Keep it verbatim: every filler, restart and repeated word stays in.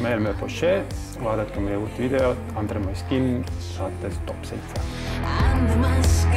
me oleme Porsche, vaadake meie uut videot Andrei Maskin saates Top seitse.